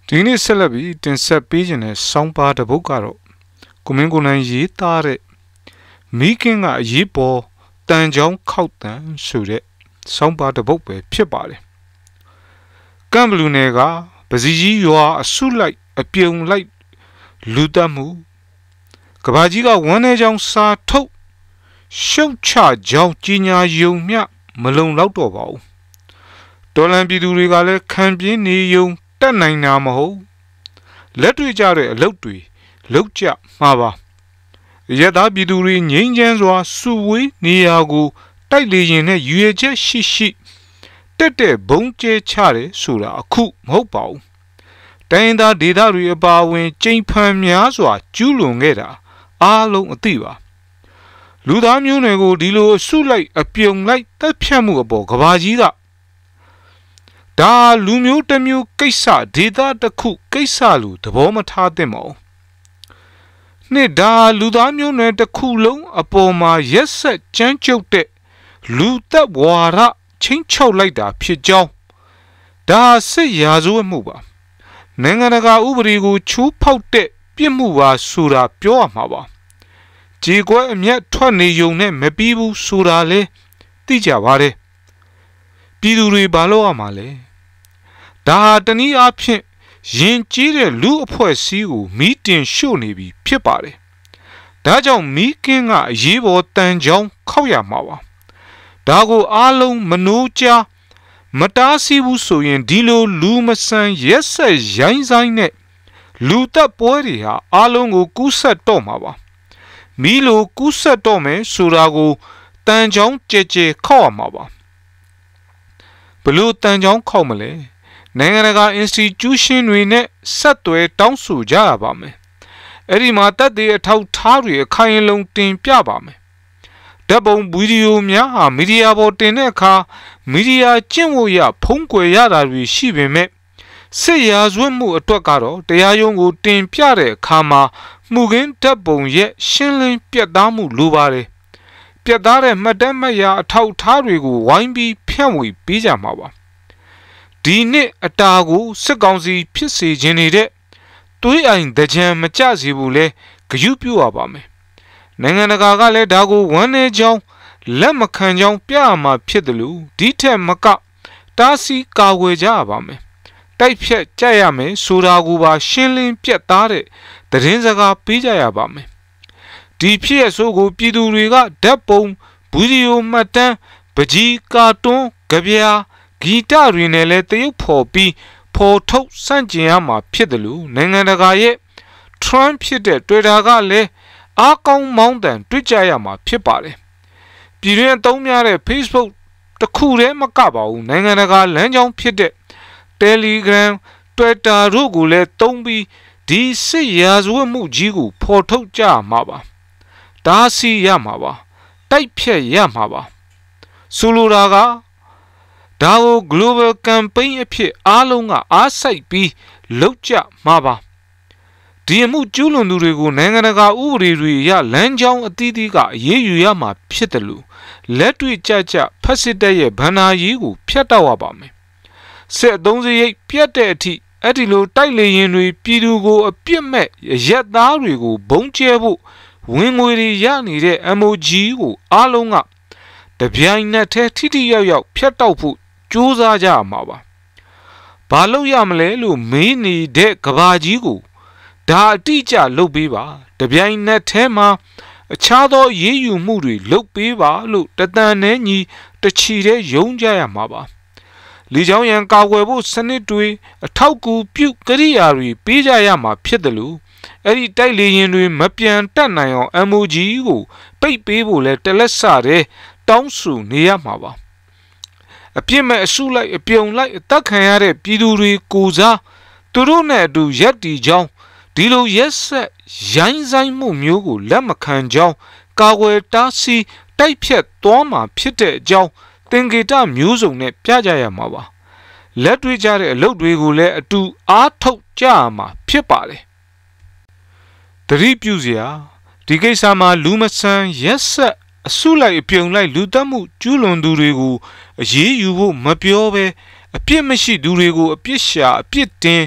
ဒီနေ့ဆက်လက်ပြီးတင်ဆက်ပေးခြင်းတဲ့ဆောင်းပါးတစ်ပုဒ်ကတော့ကိုမင်းကိုနိုင်ရေးသားတဲ့မိခင်ကအရေးပေါ်တန်ချောင်းခောက်တန်ဆိုတဲ့ဆောင်းပါးတစ်ပုဒ်ပဲဖြစ်ပါတယ်ကမ်ဘလူနယ်ကပစီကြီးရွာအစုလိုက်အပြုံလိုက်လူတက်မှုကဘာကြီးကဝမ်းနေချောင်းစာထုတ်ရှုတ်ချကြောင်းကြီးညာယုံမြမလုံလောက်တော့ပါဘူးတော်လန်ပြည်သူတွေကလည်းခံပြင်းနေယုံတက်နိုင်တာမဟုတ်လက်တွေ့ကြတဲ့အလုပ်တွေလုပ်ကြမှာပါရသားပြည်သူတွေငြိမ်းချမ်းစွာစုဝေးနေရာကိုတိုက်လေရင်နဲ့ရွေချက်ရှိတက်တဲ့ဘုံကျဲချတယ်ဆိုတာအခုမဟုတ်ပါဘူးတိုင်းသားဒေသတွေအပါအဝင်ကျိန်ဖန်များစွာကျူးလွန်ခဲ့တာအားလုံးအသိပါလူသားမျိုးနွယ်ကိုဒီလိုဆုလိုက်အပြုံလိုက်တပ်ဖြတ်မှုအပေါ်ကဘာကြီးကဒါလူမျိုးတစ်မျိုးကိစ္စဒေသတစ်ခုကိစ္စလူသဘောမထားသင့်ပါဘူးနှစ်ဒါလူသားမျိုးနွယ်တစ်ခုလုံးအပေါ်မှာရက်ဆက်ကြမ်းကြုတ်တဲ့လူသက်ဝါဒချင်းချောက်လိုက်တာဖြစ်ကြောင်းဒါစစ်ရာဇဝတ်မှုပါနိုင်ငံတကာဥပဒေကိုချိုးဖောက်တဲ့ပြစ်မှုပါဆိုတာပြောရမှာပါကြေကွဲအမျက်ထွက်နေုံနဲ့မပြီးဘူးဆိုတာလေသိကြပါတယ်ပြည်သူတွေဘာလို့ရမှာလဲဒါဟာတနည်းအားဖြင့်ရင်ကြီးတဲ့လူအဖွဲ့အစည်းကိုမီးတင်ရှို့နေပြီဖြစ်ပါတယ်ဒါကြောင့်မီးကင်းကအရေးပေါ်တန်ချောင်းခောက်ရမှာပါဒါကိုအားလုံးမနိုးကြားမတားဆီးဘူးဆိုရင်ဒီလိုလူမဆန်ရက်ဆက်ရိုင်းဆိုင်နဲ့လူသက်ပွဲတွေဟာအားလုံးကိုကူးဆက်တော့မှာပါမီးလိုကူးဆက်တော့မယ်ဆိုတာကိုတန်ချောင်းကြဲကြဲခောက်ရမှာပါဘလို့တန်ချောင်းခောက်မလဲနိုင်ငံတကာ institution တွေနဲ့ဆက်သွယ်တောင်းဆိုကြရပါမယ်အဲ့ဒီမှာတပ်တွေအထောက်ထားတွေအခိုင်အလုံတင်ပြပါမယ်ဓာတ်ပုံဗီဒီယိုများဟာမီဒီယာပေါ်တင်တဲ့အခါမီဒီယာကျင့်ဝတ်ရဖုံးကွယ်ရတာတွေရှိပေမဲ့စစ်ရာဇဝတ်မှုအတွက်ကတော့တရားရုံးကိုတင်ပြတဲ့အခါမှာမှုခင်းဓာတ်ပုံရဲ့ရှင်းလင်းပြတ်သားမှုလိုပါတယ်ပြတ်သားတဲ့မှတ်တမ်းမှတ်ရာအထောက်ထားတွေကိုဝိုင်းပြီးဖြန့်ဝေပေးကြမှာပါဒီနှစ်အတာကိုစစ်ကောင်စီဖြစ်စေခြင်းနေတဲ့သွေးအိုင်တကြံမကြစေဘူးလဲဂရုပြုရပါမယ်နိုင်ငံတကာကလည်းဒါကိုဝမ်းနေကြောင်းလက်မခံကြောင်းပြရမှာဖြစ်တယ်လို့ဒီထက်မကတားဆီးကာဝယ်ကြရပါမယ်တိုက်ဖြတ်ကြရမယ်ဆိုတာကိုပါရှင်းလင်းပြတ်သားတဲ့သတင်းစကားပေးကြရပါမယ်ဒီဖြစ်ရဆိုကိုပြည်သူတွေကဓာတ်ပုံဗီဒီယိုမှတ်တမ်းပကြီးကာတွန်းကြပြာဂီတတွေနဲ့လည်းတရုပ်ဖော်ပြီးဖော်ထုတ်စန့်ကျင်ရမှာဖြစ်တယ်လို့နိုင်ငံတကာရဲ့ Trump ဖြစ်တဲ့ Twitter ကလည်းအားကောင်းမောင်းတန်တွေ့ကြရမှာဖြစ်ပါတယ်ပြည်တွင်းအသုံးများတဲ့ Facebook တခုတည်းမကပါဘူးနိုင်ငံတကာလမ်းကြောင်းဖြစ်တဲ့ Telegram Twitter တို့ကိုလည်းသုံးပြီးဒီစစ်ရာဇဝတ်မှုကြီးကိုဖော်ထုတ်ကြရမှာပါတားဆီးရမှာပါတိုက်ဖြတ်ရမှာပါဆိုလိုတာကဒါကို global campaign အဖြစ်အားလုံးကအားစိုက်ပြီးလုပ်ကြမှာပါဒီအမှုကျူးလွန်သူတွေကိုနိုင်ငံတကာဥပဒေတွေအရလမ်းကြောင်းအသီးသီးကအရေးယူရမှာဖြစ်တယ်လို့လက်တွေ့ကြဖက်စစ်တပ်ရဲ့ဗန္နာရေးကိုဖျက်တောက်ရပါမယ်စစ်အုံးစရိတ်ပြတ်တဲ့အထိအဲ့ဒီလိုတိုက်လေရင်တွေပြည်သူကိုအပြစ်မဲ့ရက်သားတွေကိုဘုံကျဲဖို့ဝင်ငွေတွေရနေတဲ့ MOG ကိုအားလုံးကတပြိုင်နက်တည်းထိထိရောက်ရောက်ဖျက်တောက်ဖို့ကြိုးစားကြရမှာပါဘာလို့ရမလဲလို့မေးနေတဲ့ကဘာကြီးကိုဒါအတိအကျလုပ်ပေးပါတပြိုင်နက်တည်းမှာအခြားသောရေးယူမှုတွေလုပ်ပေးပါလို့တတန်နဲ့ညီတချီတဲ့ယုံကြရမှာပါလေကြောင်းရန်ကာကွယ်ဖို့စနစ်တွေအထောက်ကူပြုကရိယာတွေပေးကြရမှာဖြစ်တယ်လို့အဲ့ဒီတိုက်လေရင်တွေမပြန်တက်နိုင်အောင် MOG ကိုပိတ်ပေးဖို့လဲတလက်စတဲ့တောင်းဆိုနေရမှာပါအပြစ်မဲ့အစုလိုက်အပြုံလိုက်အသက်ခံရတဲ့ပြည်သူတွေကိုစားသူတို့နဲ့အတူရက်တီကြောင်းဒီလိုရက်ဆက်ရိုင်းဆိုင်မှုမျိုးကိုလက်မခံကြောင်းကာကွယ်တားဆီးတိုက်ဖြတ်သွားမှာဖြစ်တဲ့အကြောင်းသင်္ကေတမျိုးစုံနဲ့ပြကြရမှာပါလက်တွေ့ကြတဲ့အလုပ်တွေကိုလည်းအတူအားထုတ်ကြရမှာဖြစ်ပါတယ်သတိပြုစရာဒီကိစ္စမှာလူမဆန်ရက်ဆက်အစုလိုက်အပြုံလိုက်လူတက်မှုကျူးလွန်သူတွေကိုအရေးယူဖို့မပြောဘဲအပြစ်မရှိသူတွေကိုအပြစ်ရှာအပြစ်တင်အ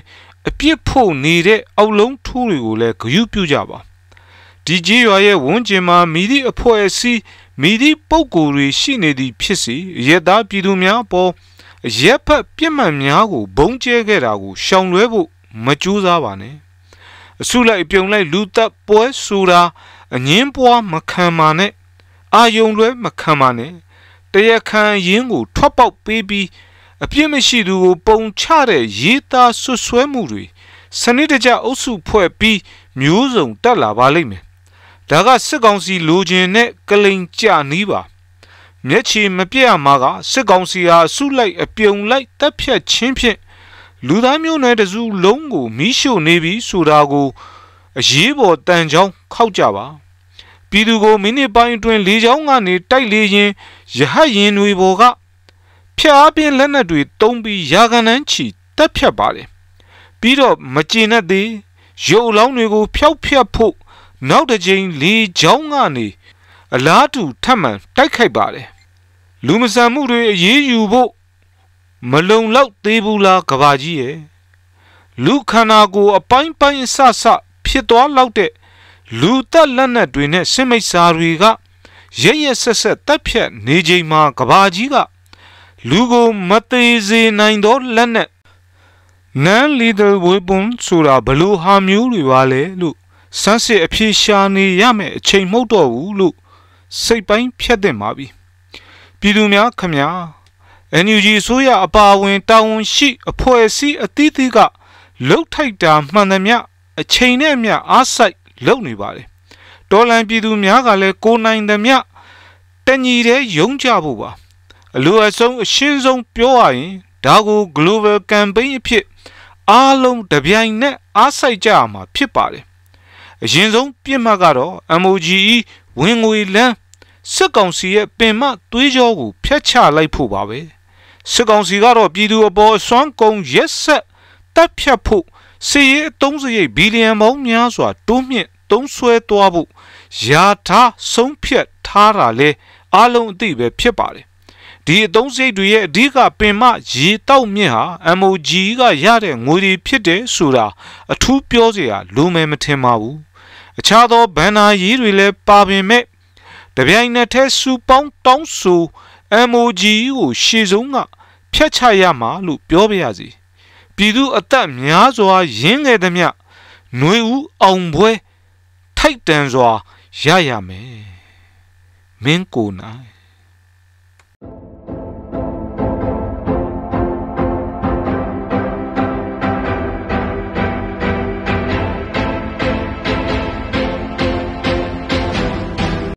ပြစ်ဖို့နေတဲ့အောက်လုံးထိုးတွေကိုလည်းဂရုပြုကြပါဒီကြီးရွာရဲ့ဝန်းကျင်မှာမိသည့်အဖွဲ့အစည်းမိသည့်ပုံကိုယ်တွေရှိနေသည်ဖြစ်စီရဲသားပြည်သူများပေါ်ရက်ဖက်ပြစ်မှတ်များကိုဘုံကျဲခဲ့တာကိုရှောင်လွဲဖို့မကြိုးစားပါနဲ့အစုလိုက်ပြုံလိုက်လူသက်ပွဲဆိုတာအငင်းပွားမခံပါနဲ့အာယုံလွဲမခံပါနဲ့တရားခံရင်းကိုထွက်ပေါက်ပေးပြီးအပြစ်မရှိသူကိုပုံချတဲ့ရေးသားဆွဆွဲမှုတွေစနစ်တကျအုပ်စုဖွဲ့ပြီးမျိုးစုံတက်လာပါလိမ့်မယ်ဒါကစစ်ကောင်စီလိုချင်တဲ့ကလိန်ကြနီးပါမျက်ခြေမပြတ်ရမှာကစစ်ကောင်စီဟာအစုလိုက်အပြုံလိုက်တပ်ဖြတ်ခြင်းဖြင့်လူသားမျိုးနွယ်တစုလုံးကိုမီးရှို့နေပြီဆိုတာကိုအရေးပေါ်တန်ကြောင်းခောက်ကြပါပြည်သူကိုမိနစ်ပိုင်းအတွင်းလေကြောင်းကနေတိုက်လေရင်ရဟတ်ရင်တွေပေါ်ကဖျားပြင်းလက်နက်တွေတုံးပြီးရာခံနှန်းချီတက်ဖြတ်ပါတယ်ပြီးတော့မကျေနပ်သေးရုပ်အလောင်းတွေကိုဖျောက်ဖျက်ဖို့နောက်တစ်ကြိမ်လေကြောင်းကနေအလားတူထပ်မံတိုက်ခိုက်ပါတယ်လူမဆန်မှုတွေအေးအေးယူဖို့မလုံလောက်သေးဘူးလားကဘာကြီးရဲ့လူခန္ဓာကိုယ်အပိုင်းပိုင်းအဆဆဖြစ်သွားလောက်တဲ့လူသက်လက်နက်တွေနဲ့စစ်မိတ်စာတွေကရရဆက်ဆက်တက်ဖြတ်နေချိန်မှာကဘာကြီးကလူကိုမသေးစေနိုင်သောလက်နက် non-lethal weapon ဆိုတာဘလို့ဟာမျိုးတွေပါလဲလို့စမ်းစစ်အဖြေရှာနေရမယ်အချိန်မဟုတ်တော့ဘူးလို့စိတ်ပိုင်းဖြတ်သင့်ပါပြီပြည်သူများခမညာ NUG ဆိုရအပါဝင်တာဝန်ရှိအဖွဲ့အစည်းအသီးသီးကလှုပ်ထိုက်တာမှန်သမျှအချိန်နဲ့အမျှအားစိုက်လုပ်နေပါတယ်တော်လန်ပြည်သူများကလည်းကိုနိုင်သမျှတညီတဲ့ယုံကြဖို့ပါအလိုအဆုံးအရှင်းဆုံးပြောရရင်ဒါကို global campaign အဖြစ်အားလုံးတပြိုင်နက်အားစိုက်ကြရမှာဖြစ်ပါတယ်အရင်ဆုံးပြစ်မှတ်ကတော့ MOGE ဝင်ငွေလန်းစစ်ကောင်စီရဲ့ပင်မသွေးကြောကိုဖျက်ချလိုက်ဖို့ပါပဲစစ်ကောင်စီကတော့ပြည်သူအပေါ်အစွမ်းကုန်ရက်ဆက်တပ်ဖြတ်ဖို့စီရေးအသုံးစရိတ်ဘီလီယံပေါင်းများစွာတိုးမြင့်သုံးဆွဲသွားဖို့ယာထားဆုံးဖြတ်ထားတာလဲအားလုံးအသိပဲဖြစ်ပါတယ်ဒီအသုံးစရိတ်တွေရဲ့အဓိကပင်မရေတောက်မြင့်ဟာ MOGE ကရတဲ့ငွေတွေဖြစ်တယ်ဆိုတာအထူးပြောစရာလိုမယ်မထင်ပါဘူးအခြားသောဘဏ္ဍာရေးတွေလည်းပါပင်မဲ့တပြိုင်နက်တည်းစူပေါင်းတောင်းဆို MOGE ကိုရှေ့ဆုံးကဖျက်ချရမှာလို့ပြောပြရစီပြည်သူအသက်များစွာရင်းခဲ့သည်မြຫນွေဦးအောင်ပွဲထိုက်တန်စွာရရမယ်မင်းကိုနိုင်